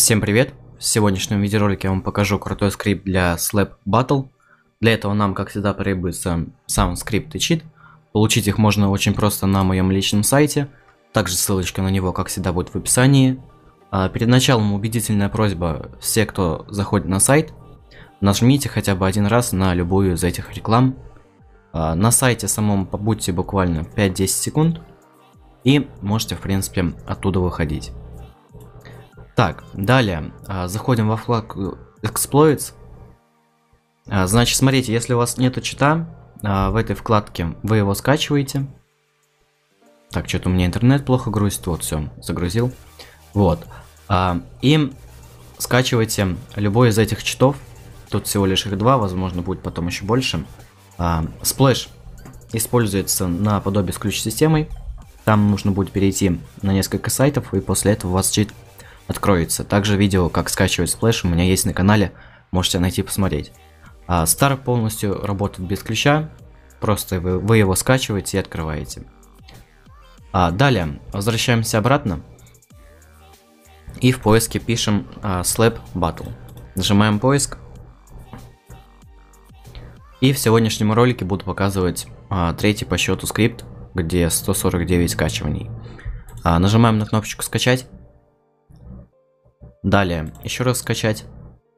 Всем привет! В сегодняшнем видеоролике я вам покажу крутой скрипт для Slap Battle. Для этого нам, как всегда, потребуется сам скрипт и чит. Получить их можно очень просто на моем личном сайте. Также ссылочка на него, как всегда, будет в описании. Перед началом убедительная просьба: все, кто заходит на сайт, нажмите хотя бы один раз на любую из этих реклам. На сайте самом побудьте буквально 5-10 секунд и можете, в принципе, оттуда выходить. Так, далее заходим во вкладку Exploits. Значит, смотрите, если у вас нету чита, в этой вкладке вы его скачиваете. Так, что-то у меня интернет плохо грузит, вот все, загрузил. Вот. И скачивайте любой из этих читов. Тут всего лишь их два, возможно, будет потом еще больше. Splash используется наподобие с ключ-системой. Там нужно будет перейти на несколько сайтов, и после этого у вас чит откроется. Также видео, как скачивать Splash, у меня есть на канале, можете найти посмотреть. Star полностью работает без ключа, просто вы его скачиваете и открываете. Далее возвращаемся обратно и в поиске пишем Slap Battle. Нажимаем поиск. И в сегодняшнем ролике буду показывать третий по счету скрипт, где 149 скачиваний. Нажимаем на кнопочку скачать. Далее еще раз скачать.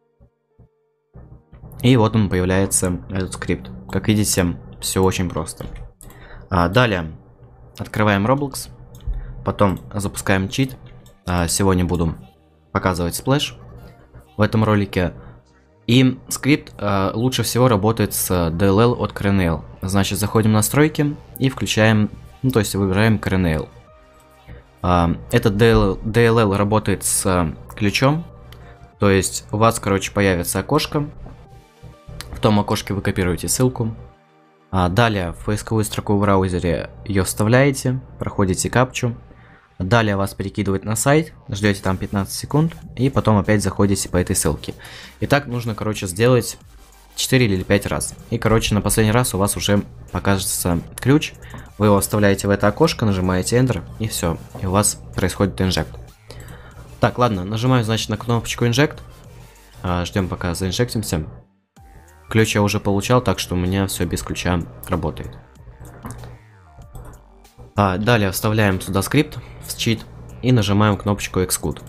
И вот он появляется, этот скрипт. Как видите, все очень просто. Далее открываем Roblox. Потом запускаем чит. Сегодня буду показывать Splash в этом ролике. И скрипт лучше всего работает с DLL от CareNail. Значит, заходим в настройки и включаем, то есть выбираем CareNail. Этот DLL работает с ключом, то есть у вас, короче, появится окошко. В том окошке вы копируете ссылку. Далее в поисковую строку в браузере ее вставляете, проходите капчу. Далее вас перекидывает на сайт, ждете там 15 секунд и потом опять заходите по этой ссылке. И так нужно, короче, сделать 4 или 5 раз. И, короче, на последний раз у вас уже покажется ключ. Вы его вставляете в это окошко, нажимаете Enter, и все. И у вас происходит инжект. Так, ладно, нажимаю, значит, на кнопочку Inject. Ждем, пока заинжектимся. Ключ я уже получал, так что у меня все без ключа работает. Далее вставляем сюда скрипт в чит и нажимаем кнопочку Execute.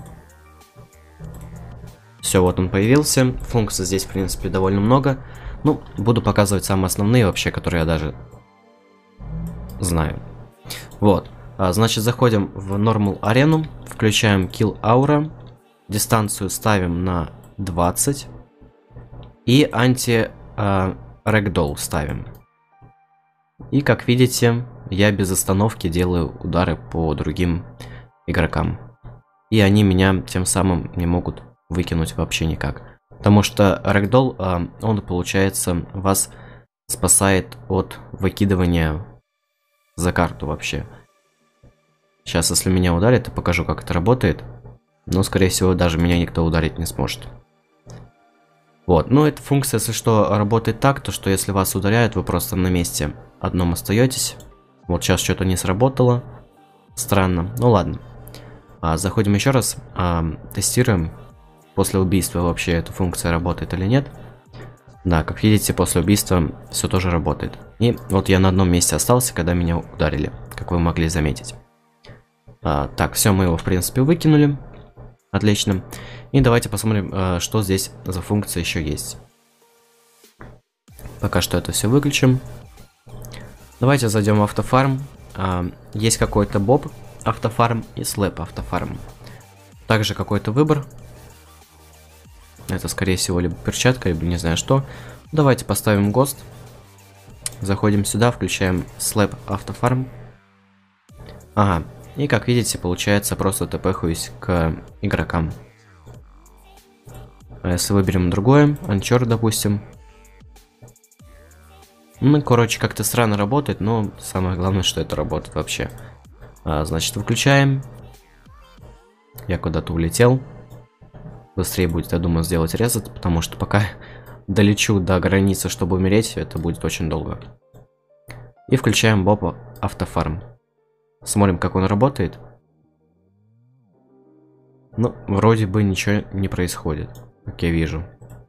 Все, вот он появился. Функций здесь, в принципе, довольно много. Ну, буду показывать самые основные вообще, которые я даже знаю. Вот. Значит, заходим в Normal арену, включаем Kill Aura, дистанцию ставим на 20 и Anti-Ragdoll ставим. И, как видите, я без остановки делаю удары по другим игрокам. И они меня тем самым не могут выкинуть вообще никак. Потому что Ragdoll, он, получается, вас спасает от выкидывания за карту вообще. Сейчас, если меня ударит, я покажу, как это работает. Но, скорее всего, даже меня никто ударить не сможет. Вот, ну эта функция, если что, работает так, то что если вас ударяют, вы просто на месте одном остаетесь. Вот сейчас что-то не сработало. Странно, ну ладно. Заходим еще раз, тестируем. После убийства вообще эта функция работает или нет. Да, как видите, после убийства все тоже работает. И вот я на одном месте остался, когда меня ударили, как вы могли заметить. Так, все, мы его, в принципе, выкинули. Отлично. И давайте посмотрим, что здесь за функция еще есть. Пока что это все выключим. Давайте зайдем в автофарм. Есть какой-то боб автофарм и слэп автофарм. Также какой-то выбор. Это, скорее всего, либо перчатка, либо не знаю что. Давайте поставим ГОСТ. Заходим сюда, включаем слэп автофарм. Ага. И, как видите, получается, просто тпхаюсь к игрокам. А если выберем другое, анчор, допустим. Ну, короче, как-то странно работает, но самое главное, что это работает вообще. Значит, выключаем. Я куда-то улетел. Быстрее будет, я думаю, сделать резет, потому что пока долечу до границы, чтобы умереть, это будет очень долго. И включаем Боб Автофарм. Смотрим, как он работает. Ну, вроде бы ничего не происходит, как я вижу.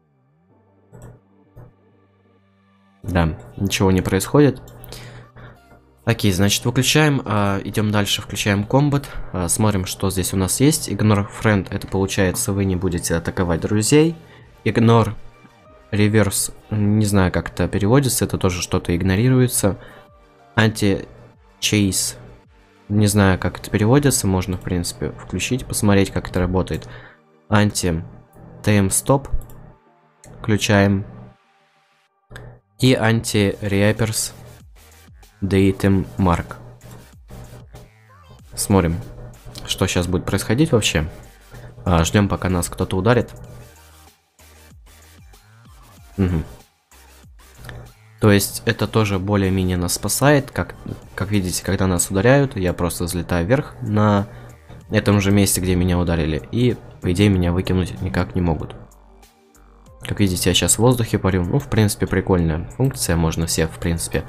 Да, ничего не происходит. Окей, значит, выключаем, идем дальше, включаем комбат, смотрим, что здесь у нас есть. Ignore friend, это получается, вы не будете атаковать друзей. Ignore reverse, не знаю, как это переводится, это тоже что-то игнорируется. Anti-chase, не знаю, как это переводится, можно, в принципе, включить, посмотреть, как это работает. Anti-time stop, включаем. И anti-reapers datem mark. Смотрим, что сейчас будет происходить вообще. Ждем, пока нас кто-то ударит. Угу. То есть это тоже более-менее нас спасает. Как видите, когда нас ударяют, я просто взлетаю вверх на этом же месте, где меня ударили. И, по идее, меня выкинуть никак не могут. Как видите, я сейчас в воздухе парю. Ну, в принципе, прикольная функция. Можно все, в принципе,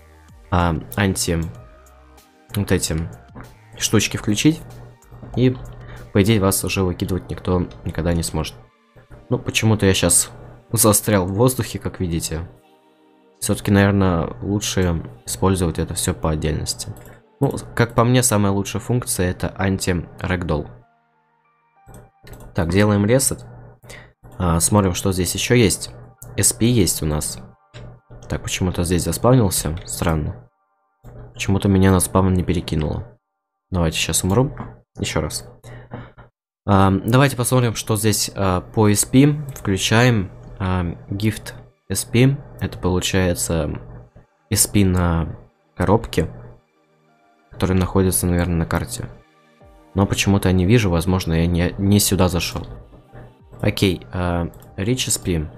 вот эти штучки включить. И, по идее, вас уже выкидывать никто никогда не сможет. Ну, почему-то я сейчас застрял в воздухе, как видите. Все-таки, наверное, лучше использовать это все по отдельности. Ну, как по мне, самая лучшая функция это анти-рэгдолл. Так, делаем ресет. Смотрим, что здесь еще есть. SP есть у нас. Так, почему-то здесь заспавнился. Странно. Почему-то меня на спавн не перекинуло. Давайте сейчас умру. Еще раз. Давайте посмотрим, что здесь по SP. Включаем gift SP. Это получается SP на коробке, который находится, наверное, на карте. Но почему-то я не вижу. Возможно, я не сюда зашел. Окей, Rich SP.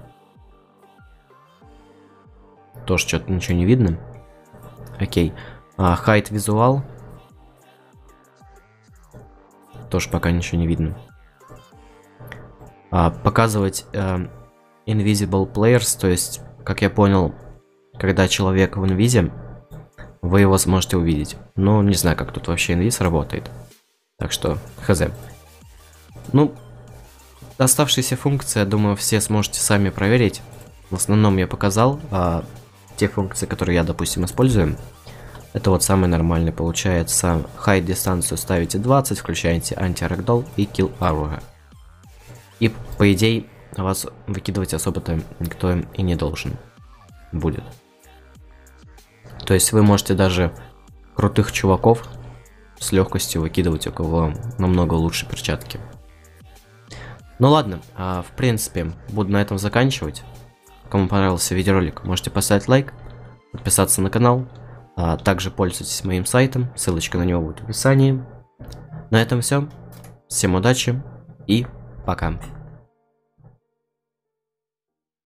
Тоже что-то ничего не видно. Окей. Hide Visual. Тоже пока ничего не видно. Показывать Invisible Players, то есть, как я понял, когда человек в инвизе, вы его сможете увидеть. Но не знаю, как тут вообще инвиз работает. Так что, хз. Ну, оставшиеся функции, я думаю, все сможете сами проверить. В основном я показал, те функции, которые я, допустим, использую. Это вот самый нормальный получается. Hide дистанцию ставите 20, включаете anti-ragdoll и kill aura. И по идее вас выкидывать особо-то никто и не должен будет. То есть вы можете даже крутых чуваков с легкостью выкидывать, у кого намного лучше перчатки. Ну ладно, в принципе, буду на этом заканчивать. Кому понравился видеоролик, можете поставить лайк, подписаться на канал. Также пользуйтесь моим сайтом, ссылочка на него будет в описании. На этом все. Всем удачи и пока.